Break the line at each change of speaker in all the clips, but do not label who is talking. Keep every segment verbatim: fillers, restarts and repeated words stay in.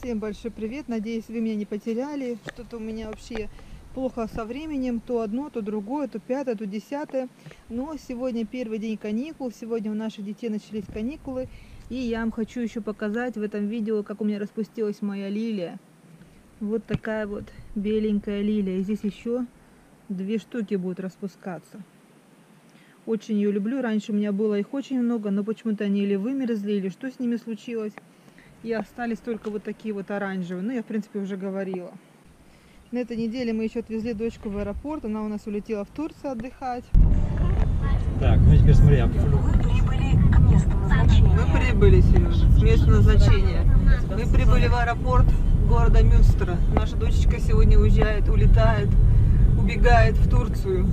Всем большой привет, надеюсь, вы меня не потеряли. Что-то у меня вообще плохо со временем, то одно, то другое, то пятое, то десятое. Но сегодня первый день каникул, сегодня у наших детей начались каникулы. И я вам хочу еще показать в этом видео, как у меня распустилась моя лилия. Вот такая вот беленькая лилия. И здесь еще две штуки будут распускаться. Очень ее люблю, раньше у меня было их очень много, но почему-то они или вымерзли, или что с ними случилось. И остались только вот такие вот оранжевые. Ну, я, в принципе, уже говорила. На этой неделе мы еще отвезли дочку в аэропорт. Она у нас улетела в Турцию отдыхать.
Так, ну теперь смотри, я
Прибыли к месту назначения.
Мы прибыли, Сережа, к месту назначения. Мы прибыли в аэропорт города Мюнстера. Наша дочечка сегодня уезжает, улетает, убегает в Турцию.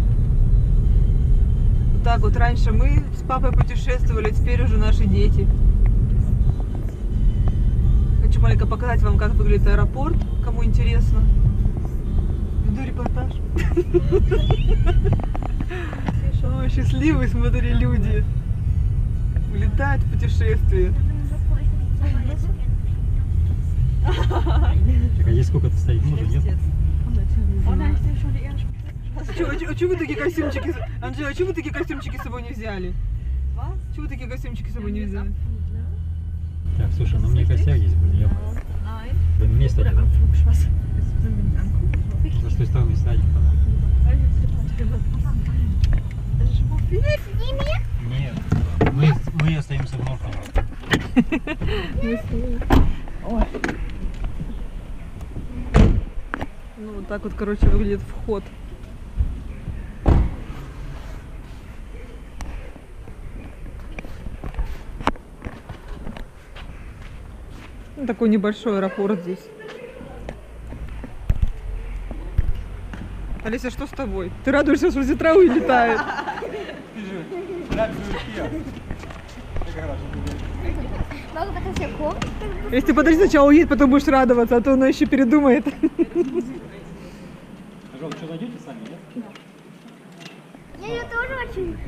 Вот так вот раньше мы с папой путешествовали, теперь уже наши дети. Хочу маленько показать вам, как выглядит аэропорт, кому интересно. Веду репортаж. Ой, счастливые, смотри, люди. Улетают в путешествие.
Так, а здесь сколько-то стоит? Может, нет?
А чего вы такие костюмчики? Анжела, а чего вы такие костюмчики с собой не взяли? Чего вы такие костюмчики с собой не взяли?
Так, слушай, ну мне косяк здесь были, я да место нет. С той стороны садик тогда. Нет, мы, мы остаемся в Норфолке.
Ну, вот так вот, короче, выглядит вход. Ну, такой небольшой аэропорт здесь. Алиса, что с тобой? Ты радуешься, что с травы летает? Если ты подожди, сначала уедет, потом будешь радоваться, а то она еще передумает.
Жол, что, найдете сами, нет?
Я ее тоже очень.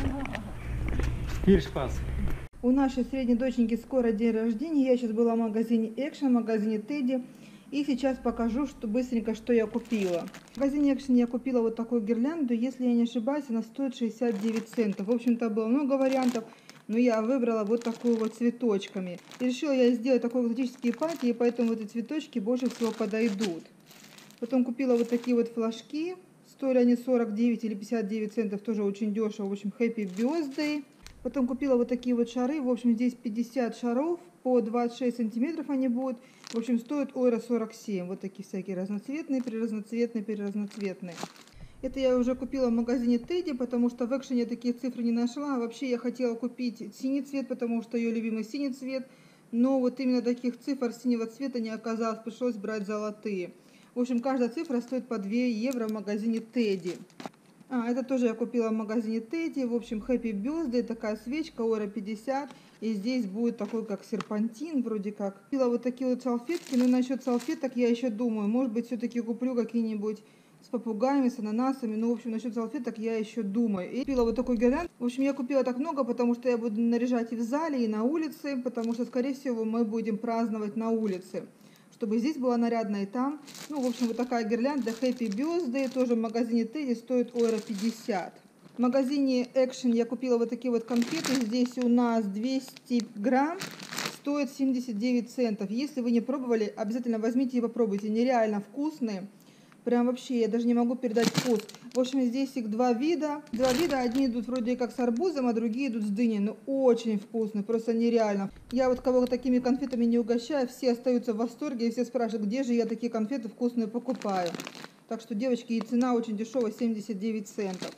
Фиршпас.
У нашей средней доченьки скоро день рождения. Я сейчас была в магазине Action, в магазине Teddy. И сейчас покажу, что быстренько, что я купила. В магазине Action я купила вот такую гирлянду. Если я не ошибаюсь, она стоит шестьдесят девять центов. В общем-то, было много вариантов, но я выбрала вот такую вот цветочками. И решила я сделать такой экзотический пати, и поэтому эти цветочки больше всего подойдут. Потом купила вот такие вот флажки. Стоили они сорок девять или пятьдесят девять центов, тоже очень дешево. В общем, Happy Birthday. Потом купила вот такие вот шары. В общем, здесь пятьдесят шаров, по двадцать шесть сантиметров они будут. В общем, стоит ойра сорок семь. Вот такие всякие разноцветные, переразноцветные, переразноцветные. Это я уже купила в магазине Teddy, потому что в Action я такие цифры не нашла. А вообще я хотела купить синий цвет, потому что ее любимый синий цвет. Но вот именно таких цифр синего цвета не оказалось. Пришлось брать золотые. В общем, каждая цифра стоит по две евро в магазине Teddy. А, это тоже я купила в магазине Teddy. В общем, Happy Birthday, такая свечка, ойра пятьдесят. И здесь будет такой, как серпантин, вроде как. Купила вот такие вот салфетки. Но насчет салфеток я еще думаю. Может быть, все-таки куплю какие-нибудь с попугаями, с ананасами. Ну, в общем, насчет салфеток я еще думаю. И купила вот такой гирлянд. В общем, я купила так много, потому что я буду наряжать и в зале, и на улице. Потому что, скорее всего, мы будем праздновать на улице. Чтобы здесь было нарядно и там. Ну, в общем, вот такая гирлянда Happy Birthday, тоже в магазине Teddy, стоит ойра пятьдесят. В магазине Action я купила вот такие вот конфеты. Здесь у нас двести грамм, стоит семьдесят девять центов. Если вы не пробовали, обязательно возьмите и попробуйте. Нереально вкусные. Прям вообще, я даже не могу передать вкус. В общем, здесь их два вида. Два вида, одни идут вроде как с арбузом, а другие идут с дыней. Но очень вкусные, просто нереально. Я вот кого такими конфетами не угощаю, все остаются в восторге и все спрашивают, где же я такие конфеты вкусные покупаю. Так что, девочки, и цена очень дешевая, семьдесят девять центов.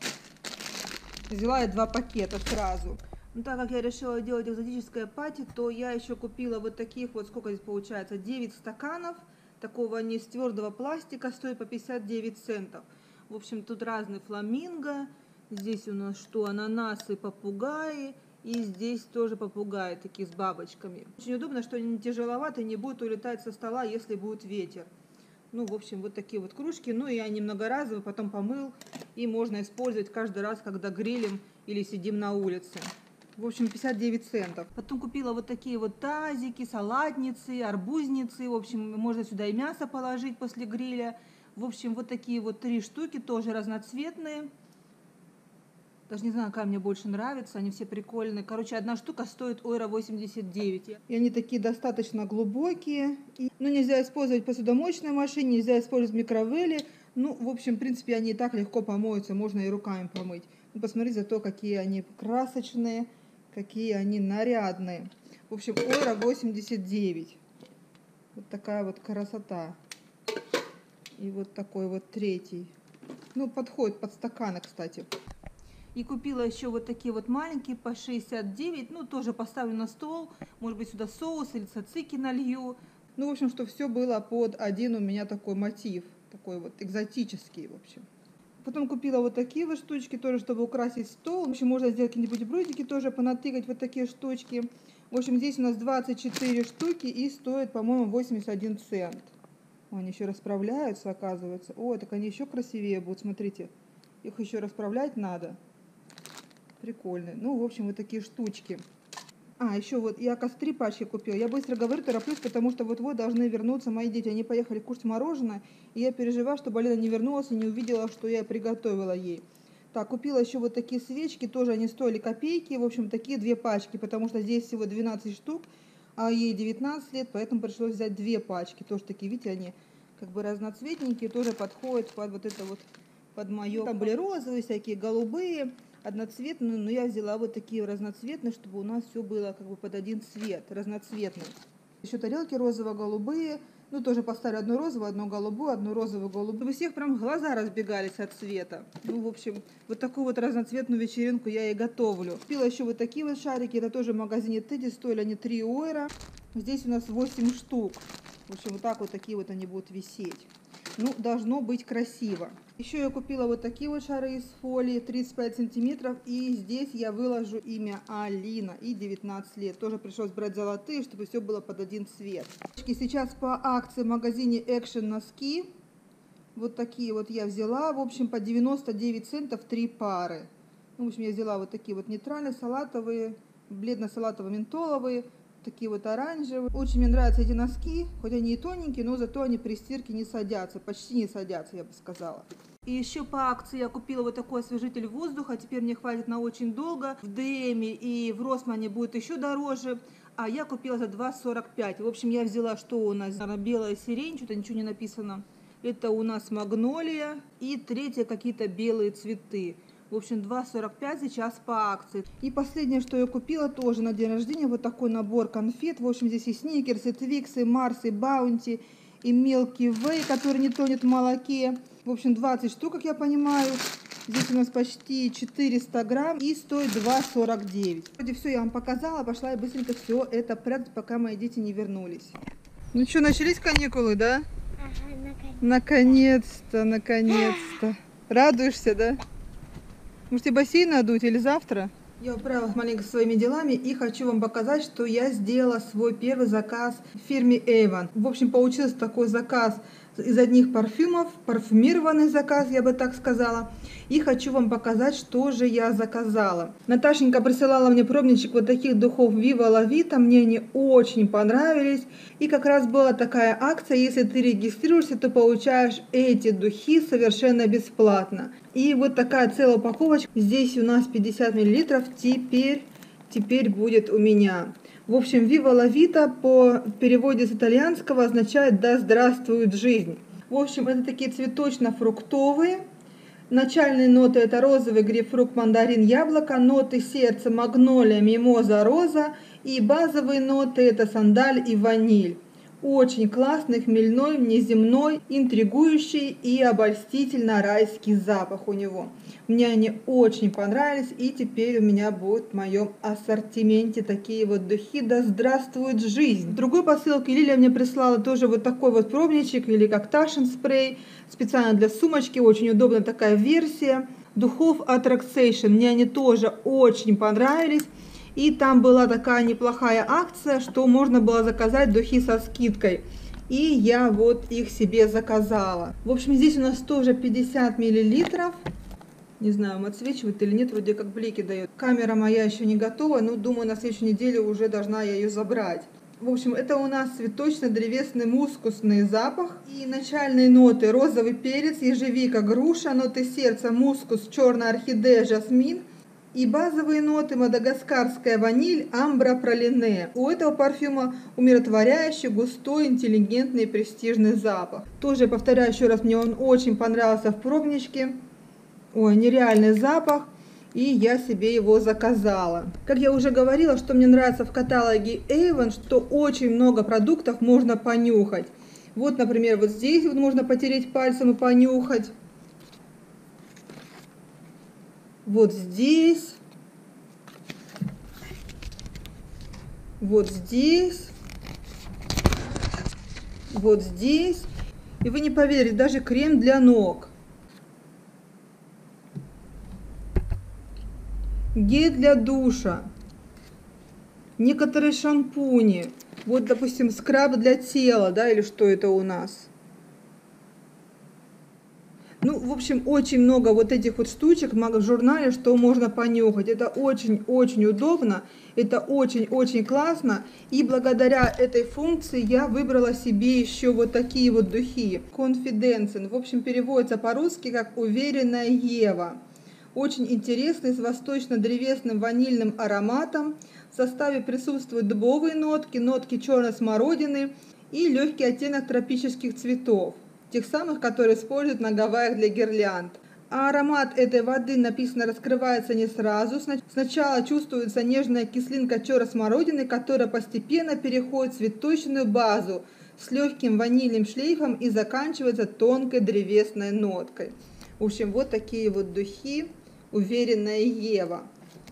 Взяла я два пакета сразу. Ну, так как я решила делать экзотическое пати, то я еще купила вот таких вот, сколько здесь получается, девять стаканов. Такого не из твердого пластика, стоит по пятьдесят девять центов. В общем, тут разные фламинго. Здесь у нас что? Ананасы, попугаи. И здесь тоже попугаи, такие с бабочками. Очень удобно, что они не тяжеловаты, не будут улетать со стола, если будет ветер. Ну, в общем, вот такие вот кружки. Ну, и они многоразовые, потом помыл. И можно использовать каждый раз, когда грилим или сидим на улице. В общем, пятьдесят девять центов. Потом купила вот такие вот тазики, салатницы, арбузницы. В общем, можно сюда и мясо положить после гриля. В общем, вот такие вот три штуки, тоже разноцветные. Даже не знаю, какая мне больше нравится, они все прикольные. Короче, одна штука стоит ойра восемьдесят девять. И они такие достаточно глубокие. И, ну, нельзя использовать в посудомоечной машине, нельзя использовать в микровелле. Ну, в общем, в принципе, они и так легко помоются, можно и руками помыть. Ну, посмотрите зато, какие они красочные, какие они нарядные. В общем, ойра восемьдесят девять. Вот такая вот красота. И вот такой вот третий. Ну, подходит под стаканы, кстати. И купила еще вот такие вот маленькие по шестьдесят девять. Ну, тоже поставлю на стол. Может быть, сюда соус или цацики налью. Ну, в общем, что все было под один у меня такой мотив. Такой вот экзотический, в общем. Потом купила вот такие вот штучки, тоже, чтобы украсить стол. В общем, можно сделать какие-нибудь брудики, тоже понатыкать вот такие штучки. В общем, здесь у нас двадцать четыре штуки и стоит, по-моему, восемьдесят один цент. Они еще расправляются, оказывается. О, так они еще красивее будут, смотрите. Их еще расправлять надо. Прикольные. Ну, в общем, вот такие штучки. А, еще вот я, оказывается, три пачки купила. Я быстро говорю, тороплюсь, потому что вот-вот должны вернуться мои дети. Они поехали кушать мороженое, и я переживаю, чтобы Алина не вернулась и не увидела, что я приготовила ей. Так, купила еще вот такие свечки, тоже они стоили копейки. В общем, такие две пачки, потому что здесь всего двенадцать штук, а ей девятнадцать лет, поэтому пришлось взять две пачки. Тоже такие, видите, они как бы разноцветненькие, тоже подходят под вот это вот, под мое. Там были розовые всякие, голубые, одноцветные, но я взяла вот такие разноцветные, чтобы у нас все было как бы под один цвет, разноцветный. Еще тарелки розово-голубые, ну тоже поставлю одну розовую, одну голубую, одну розовую-голубую. У всех прям глаза разбегались от цвета. Ну, в общем, вот такую вот разноцветную вечеринку я и готовлю. Купила еще вот такие вот шарики, это тоже в магазине Тедди, стоили они три ойра. Здесь у нас восемь штук. В общем, вот так вот такие вот они будут висеть. Ну, должно быть красиво. Еще я купила вот такие вот шары из фолии, тридцать пять сантиметров. И здесь я выложу имя Алина и девятнадцать лет. Тоже пришлось брать золотые, чтобы все было под один цвет. Сейчас по акции в магазине Action носки. Вот такие вот я взяла. В общем, по девяносто девять центов три пары. В общем, я взяла вот такие вот нейтральные, салатовые, бледно-салатово-ментоловые. Такие вот оранжевые. Очень мне нравятся эти носки, хоть они и тоненькие, но зато они при стирке не садятся, почти не садятся, я бы сказала. И еще по акции я купила вот такой освежитель воздуха, теперь мне хватит на очень долго. В дэ эме и в Росмане будет еще дороже, а я купила за два сорок пять. В общем, я взяла, что у нас, белая сирень, что-то ничего не написано. Это у нас магнолия и третье какие-то белые цветы. В общем, два сорок пять сейчас по акции. И последнее, что я купила тоже на день рождения, вот такой набор конфет. В общем, здесь и сникерс, и твикс, и марс, и баунти, и мелкий вей, который не тонет в молоке. В общем, двадцать штук, как я понимаю. Здесь у нас почти четыреста грамм и стоит два сорок девять. Вроде все я вам показала, пошла я быстренько все это прятать, пока мои дети не вернулись. Ну что, начались каникулы, да?
Ага,
наконец-то, наконец-то. Радуешься, да? Может, тебе бассейн надуть или завтра? Я управилась маленько своими делами и хочу вам показать, что я сделала свой первый заказ в фирме Avon. В общем, получился такой заказ из одних парфюмов, парфюмированный заказ, я бы так сказала. И хочу вам показать, что же я заказала. Наташенька присылала мне пробничек вот таких духов Viva La Vita. Мне они очень понравились. И как раз была такая акция, если ты регистрируешься, то получаешь эти духи совершенно бесплатно. И вот такая целая упаковочка. Здесь у нас пятьдесят миллилитров. Теперь, теперь будет у меня. В общем, Viva La Vita по переводе с итальянского означает «Да здравствует жизнь». В общем, это такие цветочно-фруктовые. Начальные ноты это розовый, грейпфрут, мандарин, яблоко. Ноты сердца, магнолия, мимоза, роза. И базовые ноты это сандаль и ваниль. Очень классный, хмельной, неземной, интригующий и обольстительно райский запах у него. Мне они очень понравились, и теперь у меня будет в моем ассортименте такие вот духи «Да здравствует жизнь». В другой посылке Лилия мне прислала тоже вот такой вот пробничек, или как Ташин спрей, специально для сумочки, очень удобная такая версия. Духов от Relaxation, мне они тоже очень понравились. И там была такая неплохая акция, что можно было заказать духи со скидкой. И я вот их себе заказала. В общем, здесь у нас тоже пятьдесят миллилитров. Не знаю, он отсвечивает или нет, вроде как блики дает. Камера моя еще не готова, но думаю, на следующей неделе уже должна я ее забрать. В общем, это у нас цветочно-древесный мускусный запах. И начальные ноты: розовый перец, ежевика, груша, ноты сердца, мускус, черная орхидея, жасмин. И базовые ноты: мадагаскарская ваниль, амбра, пралине. У этого парфюма умиротворяющий, густой, интеллигентный и престижный запах. Тоже, повторяю еще раз, мне он очень понравился в пробничке. Ой, нереальный запах. И я себе его заказала. Как я уже говорила, что мне нравится в каталоге Avon, что очень много продуктов можно понюхать. Вот, например, вот здесь вот можно потереть пальцем и понюхать. Вот здесь. Вот здесь. Вот здесь. И вы не поверите, даже крем для ног. Гель для душа, некоторые шампуни, вот, допустим, скраб для тела, да, или что это у нас. Ну, в общем, очень много вот этих вот штучек в журнале, что можно понюхать. Это очень-очень удобно, это очень-очень классно. И благодаря этой функции я выбрала себе еще вот такие вот духи. Confidence, в общем, переводится по-русски как «Уверенная Ева». Очень интересный, с восточно-древесным ванильным ароматом. В составе присутствуют дубовые нотки, нотки черной смородины и легкий оттенок тропических цветов, тех самых, которые используют на Гавайях для гирлянд. А аромат этой воды, написано, раскрывается не сразу. Сначала чувствуется нежная кислинка черной смородины, которая постепенно переходит в цветочную базу с легким ванильным шлейфом и заканчивается тонкой древесной ноткой. В общем, вот такие вот духи «Уверенная Ева».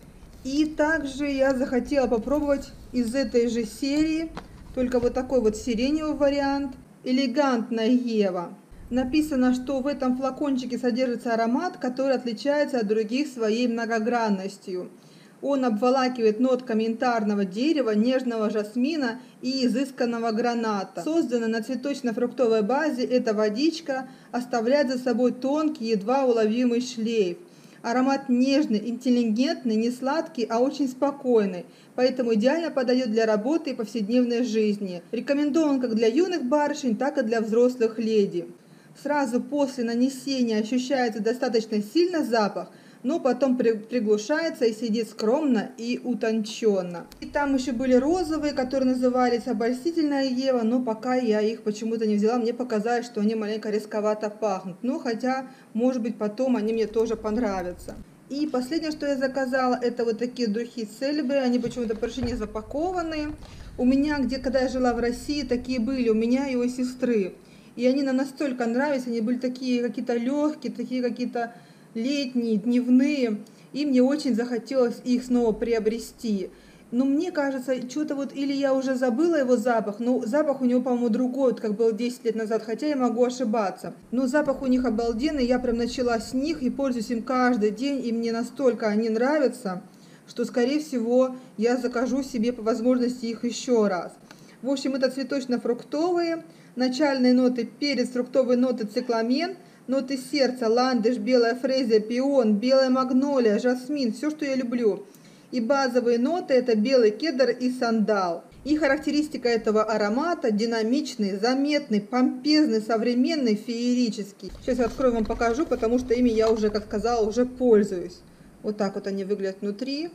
И также я захотела попробовать из этой же серии, только вот такой вот сиреневый вариант, «Элегантная Ева». Написано, что в этом флакончике содержится аромат, который отличается от других своей многогранностью. Он обволакивает нотками янтарного дерева, нежного жасмина и изысканного граната. Созданная на цветочно-фруктовой базе, эта водичка оставляет за собой тонкий, едва уловимый шлейф. Аромат нежный, интеллигентный, не сладкий, а очень спокойный, поэтому идеально подойдет для работы и повседневной жизни. Рекомендован как для юных барышень, так и для взрослых леди. Сразу после нанесения ощущается достаточно сильный запах, но потом приглушается и сидит скромно и утонченно. И там еще были розовые, которые назывались «Обольстительная Ева», но пока я их почему-то не взяла, мне показалось, что они маленько рисковато пахнут. Ну, хотя, может быть, потом они мне тоже понравятся. И последнее, что я заказала, это вот такие духи Celebre, они почему-то почти не запакованные. У меня, где, когда я жила в России, такие были, у меня и у сестры. И они нам настолько нравились, они были такие какие-то легкие, такие какие-то летние, дневные, и мне очень захотелось их снова приобрести. Но мне кажется, что-то вот, или я уже забыла его запах, но запах у него, по-моему, другой, вот как был десять лет назад, хотя я могу ошибаться. Но запах у них обалденный, я прям начала с них и пользуюсь им каждый день, и мне настолько они нравятся, что, скорее всего, я закажу себе по возможности их еще раз. В общем, это цветочно-фруктовые, начальные ноты перец, фруктовые ноты цикламен, ноты сердца, ландыш, белая фрезия, пион, белая магнолия, жасмин, все, что я люблю. И базовые ноты — это белый кедр и сандал. И характеристика этого аромата — динамичный, заметный, помпезный, современный, феерический. Сейчас я открою, вам покажу, потому что ими я уже, как сказала, уже пользуюсь. Вот так вот они выглядят внутри.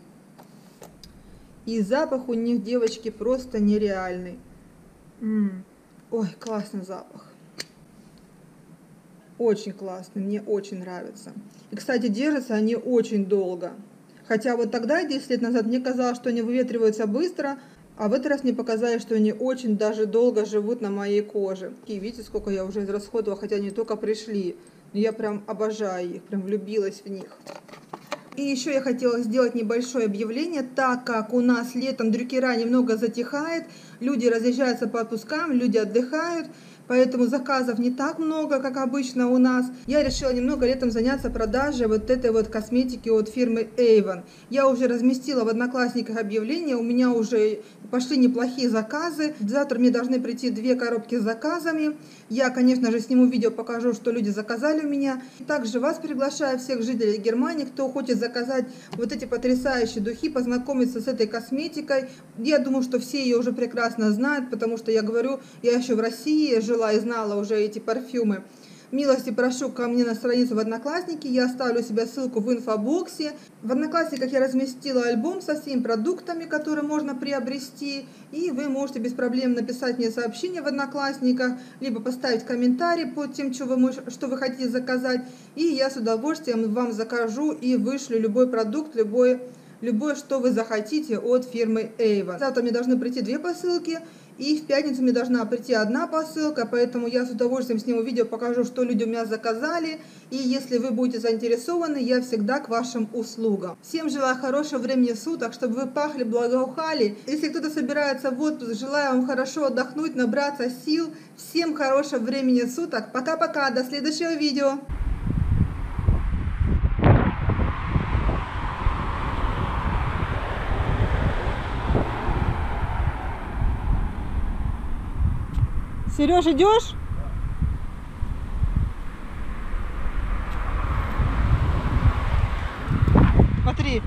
И запах у них, девочки, просто нереальный. М-м. Ой, классный запах. Очень классный, мне очень нравится. И, кстати, держатся они очень долго. Хотя вот тогда, десять лет назад, мне казалось, что они выветриваются быстро, а в этот раз мне показалось, что они очень даже долго живут на моей коже. И видите, сколько я уже израсходовала, хотя они только пришли. Но я прям обожаю их, прям влюбилась в них. И еще я хотела сделать небольшое объявление, так как у нас летом дрюкера немного затихает, Люди разъезжаются по отпускам, люди отдыхают. Поэтому заказов не так много, как обычно у нас. Я решила немного летом заняться продажей вот этой вот косметики от фирмы Avon. Я уже разместила в Одноклассниках объявление, у меня уже пошли неплохие заказы. Завтра мне должны прийти две коробки с заказами. Я, конечно же, сниму видео, покажу, что люди заказали у меня. Также вас приглашаю, всех жителей Германии, кто хочет заказать вот эти потрясающие духи, познакомиться с этой косметикой. Я думаю, что все ее уже прекрасно знают, потому что я говорю, я еще в России жила и знала уже эти парфюмы. Милости прошу ко мне на страницу в Одноклассники, я оставлю себе ссылку в инфобоксе. В Одноклассниках я разместила альбом со всеми продуктами, которые можно приобрести, и вы можете без проблем написать мне сообщение в Одноклассниках, либо поставить комментарий под тем, что вы, что вы хотите заказать, и я с удовольствием вам закажу и вышлю любой продукт, любой, любой, что вы захотите от фирмы Avon. Завтра мне должны прийти две посылки. И в пятницу мне должна прийти одна посылка, поэтому я с удовольствием сниму видео, покажу, что люди у меня заказали. И если вы будете заинтересованы, я всегда к вашим услугам. Всем желаю хорошего времени суток, чтобы вы пахли, благоухали. Если кто-то собирается в отпуск, желаю вам хорошо отдохнуть, набраться сил. Всем хорошего времени суток. Пока-пока, до следующего видео. Сереж, идешь? Смотри.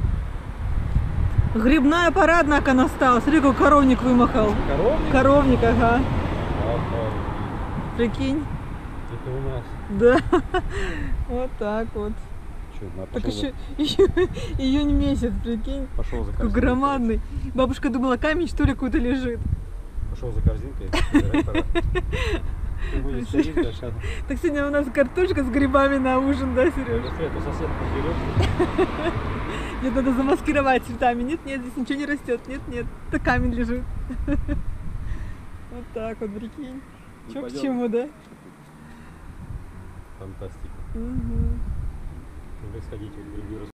Грибная парадная она настала. Смотри, какой коровник вымахал.
Коровник?
Коровник, ага.
Ага.
Прикинь.
Это у нас.
Да. Вот так вот.
Че,
так еще, еще июнь месяц, прикинь.
Пошел за корзинкой.
Громадный. Бабушка думала, камень что ли какой-то лежит.
Пошел за корзинкой.
Так сегодня у нас картошка с грибами на ужин, да, Сереж? Нет, надо замаскировать цветами. Нет, нет, здесь ничего не растет. Нет, нет, это камень лежит. Вот так вот, прикинь. Че к чему, да?
Фантастика.
Угу.
Надо сходить в другую